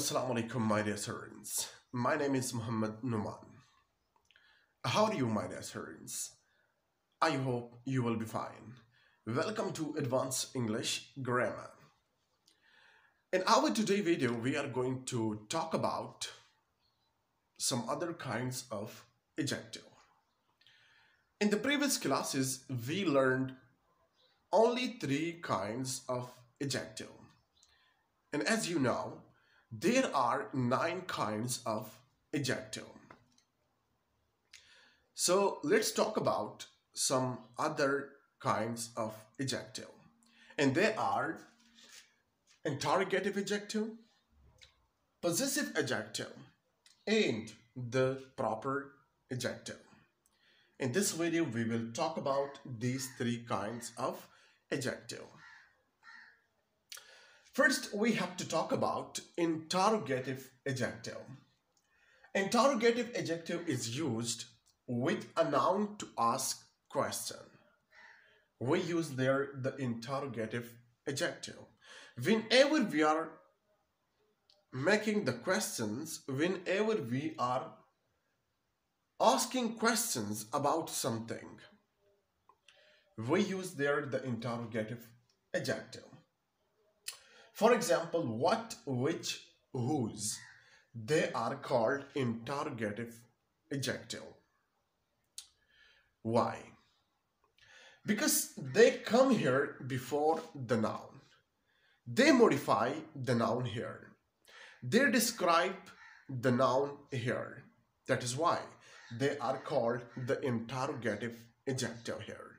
Assalamu alaikum, my dear students. My name is Muhammad Numan. How are you, my dear students? I hope you will be fine. Welcome to Advanced English Grammar. In our today video, we are going to talk about some other kinds of adjective. In the previous classes, we learned only 3 kinds of adjective. And as you know, there are 9 kinds of adjective. So let's talk about some other kinds of adjective. And they are interrogative adjective, possessive adjective, and the proper adjective. In this video, we will talk about these 3 kinds of adjective. First, we have to talk about interrogative adjective. Interrogative adjective is used with a noun to ask question. We use there the interrogative adjective. Whenever we are making the questions, whenever we are asking questions about something, we use there the interrogative adjective. For example, what, which, whose, they are called interrogative adjective. Why? Because they come here before the noun. They modify the noun here. They describe the noun here. That is why they are called the interrogative adjective here.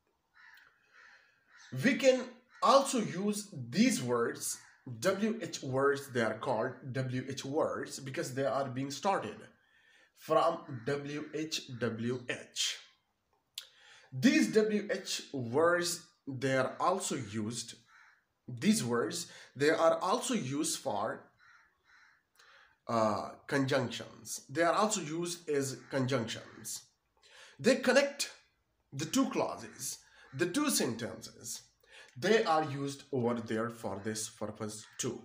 We can also use these words, WH words, they are called WH words because they are being started from WH. These WH words, they are also used, these words, they are also used for conjunctions. They are also used as conjunctions. They connect the 2 clauses, the 2 sentences. They are used over there for this purpose too.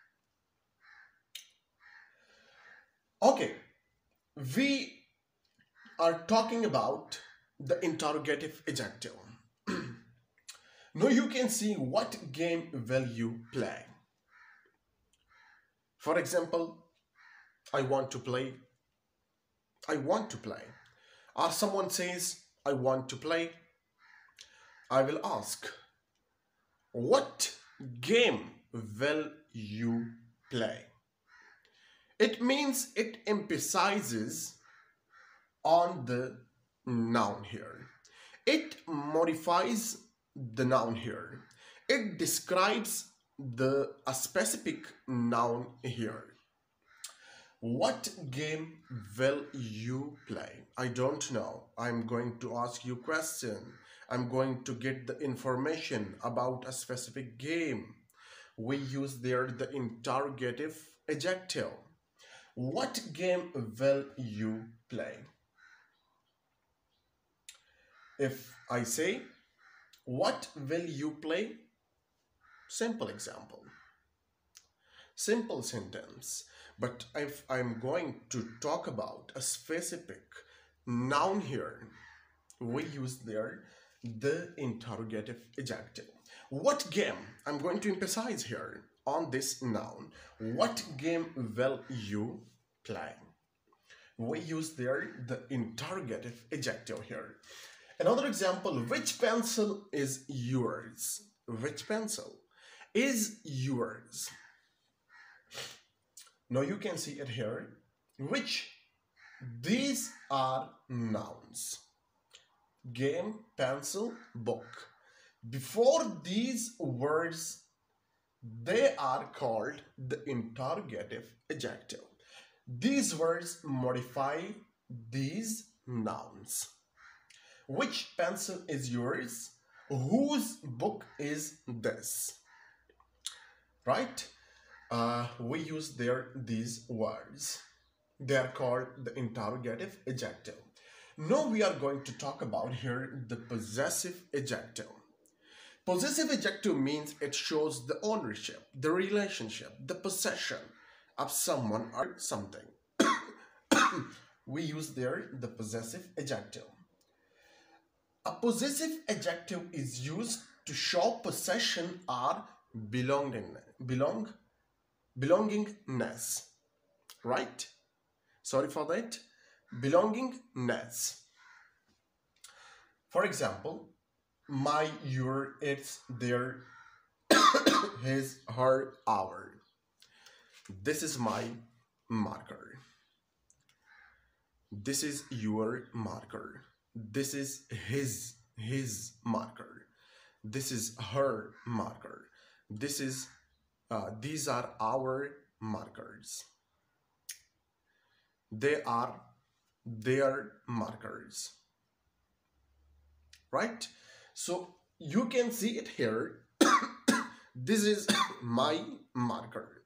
Okay, we are talking about the interrogative adjective. Now you can see what game will you play. For example, I want to play. I want to play. Or someone says, I want to play. I will ask, what game will you play? It means it emphasizes on the noun here. It modifies the noun here. It describes a specific noun here. What game will you play? I don't know. I'm going to ask you a question. I'm going to get the information about a specific game. We use there the interrogative adjective. What game will you play? If I say, what will you play? Simple example. Simple sentence. But if I'm going to talk about a specific noun here, we use there the interrogative adjective. What game? I'm going to emphasize here on this noun. What game will you play? We use there the interrogative adjective here. Another example, which pencil is yours? Which pencil is yours? Now you can see it here. Which? These are nouns. Game, pencil, book. Before these words, they are called the interrogative adjective. These words modify these nouns. Which pencil is yours? Whose book is this? Right? We use there these words. They are called the interrogative adjective. Now we are going to talk about here the possessive adjective. Possessive adjective means it shows the ownership, the relationship, the possession of someone or something, we use there the possessive adjective. A possessive adjective is used to show possession or belongingness, right? Sorry for that. Belongingness. For example, my, your, its, their, his, her, our. This is my marker. This is your marker. This is his marker. This is her marker. This is these are our markers. They are their markers, right? So you can see it here. This is my marker.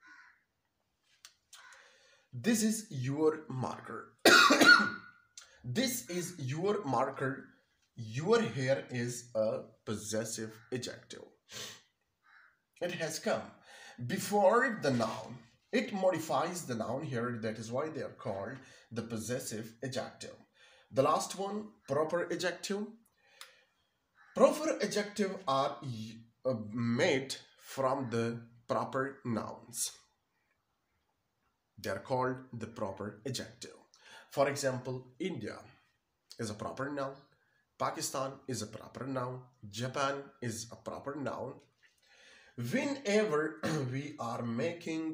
This is your marker. This is your marker. Your here is a possessive adjective. It has come before the noun. It modifies the noun here. That is why they are called the possessive adjective. The last one, proper adjective. Proper adjective are made from the proper nouns. They are called the proper adjective. For example, India is a proper noun. Pakistan is a proper noun. Japan is a proper noun. Whenever we are making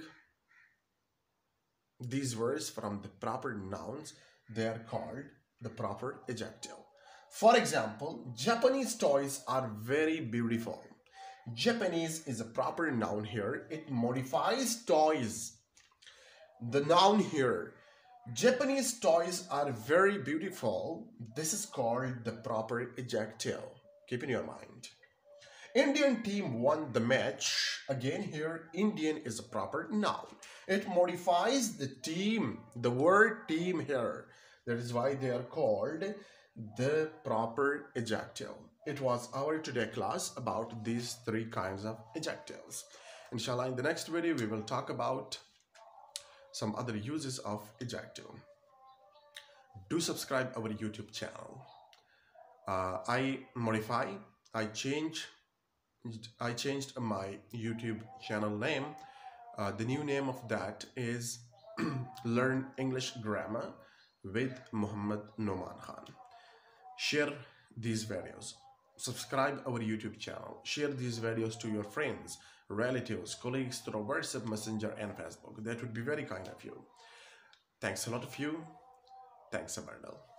these words from the proper nouns, they are called the proper adjective. For example, Japanese toys are very beautiful. Japanese is a proper noun here. It modifies toys. The noun here, Japanese toys are very beautiful. This is called the proper adjective. Keep in your mind. Indian team won the match. Again here, Indian is a proper noun. It modifies the team, the word team here. That is why they are called the proper adjective. It was our today class about these three kinds of adjectives. Inshallah, in the next video, we will talk about some other uses of adjective. Do subscribe our YouTube channel. I changed my YouTube channel name. The new name of that is Learn English Grammar with Muhammad Noman Khan. Share these videos. Subscribe our YouTube channel. Share these videos to your friends, relatives, colleagues through WhatsApp, Messenger, and Facebook. That would be very kind of you. Thanks a lot of you. Thanks, Abardal.